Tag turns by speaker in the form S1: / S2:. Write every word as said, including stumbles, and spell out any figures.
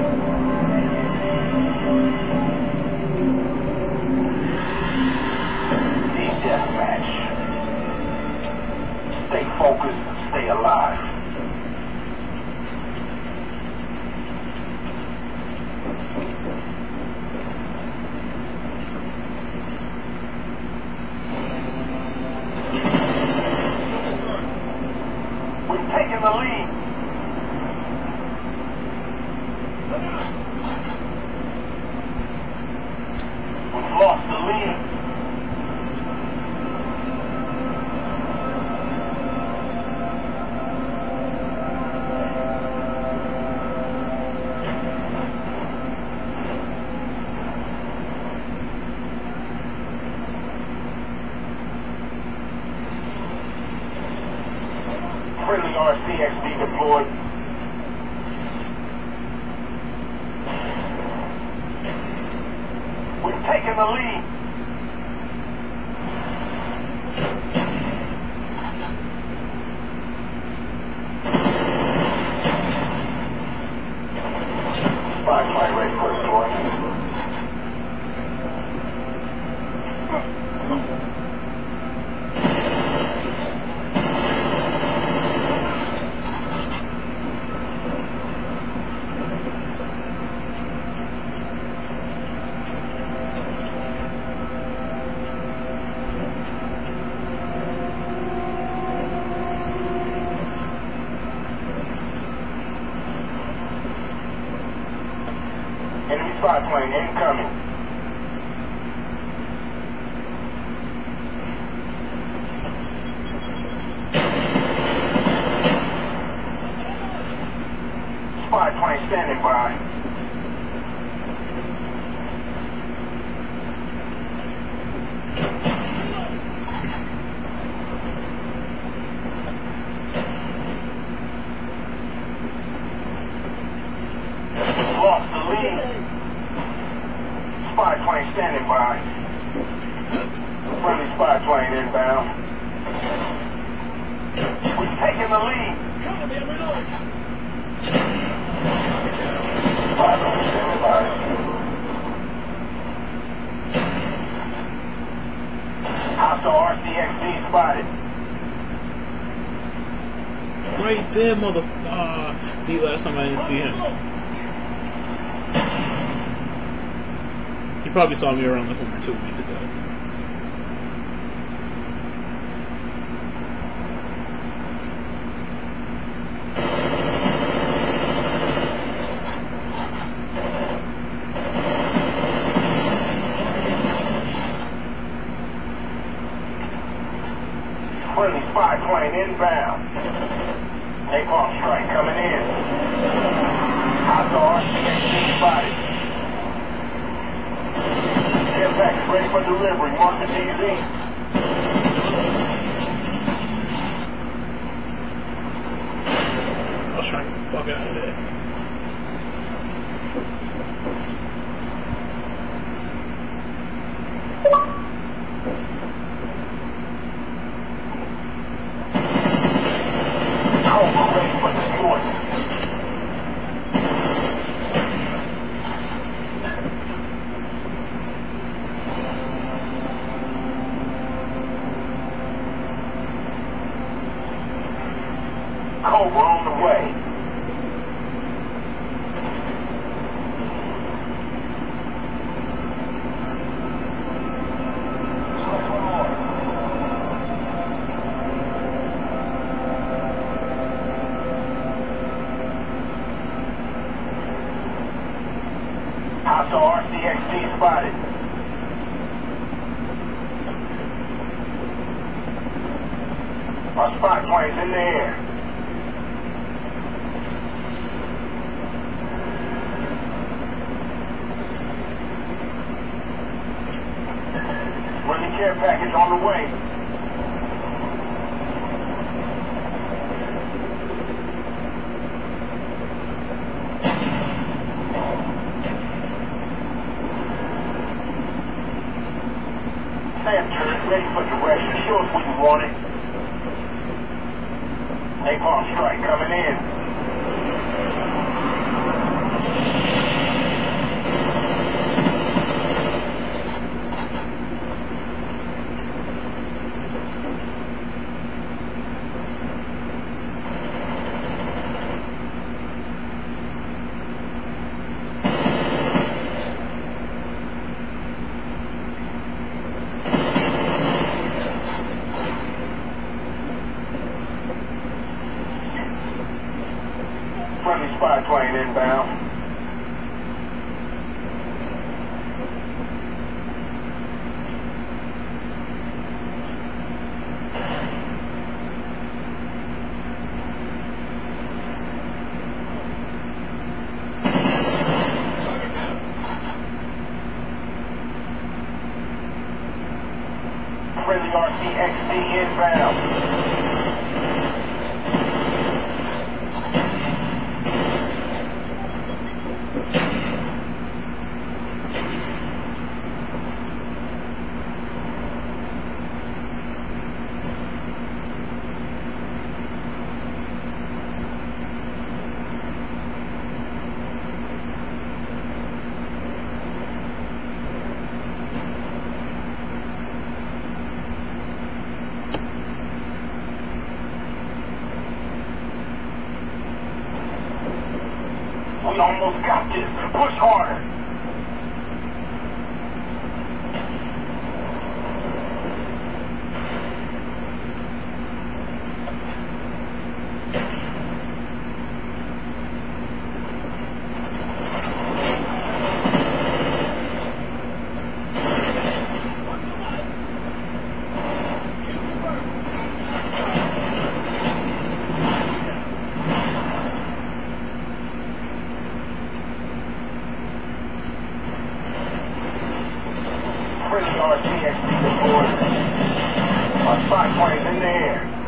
S1: Deathmatch. Stay focused, stay alive. We've taken the lead. We've lost the lead. Friendly R C X D deployed. We've taken the lead. Spy flight ready for deployment. Enemy spy plane incoming. Spy plane standing by. Lost the lead. Spy plane standing by. Friendly spy plane inbound. We've taken the lead. Spy plane standing by. Hostile R C X D spotted.
S2: Right there, mother. Uh, see, last time I didn't see him. He probably saw me around the corner two weeks ago.
S1: Friendly spy plane inbound. Napalm strike coming in. Hostile R C X D spotted. Care package ready for delivery. Mark the T Z.
S2: I was trying to get the fuck out of there.
S1: Cobra ready for deployment. Cobra on the way. Hostile R C X D spotted. Our spy plane's in the air. Friendly care package on the way. Sam turret ready for direction. Show us what you wanted. Napalm strike coming in. Spy plane inbound. Friendly R C X D inbound. We almost got this. Push harder. Friendly R C X D deployed. Our spy plane's in the air.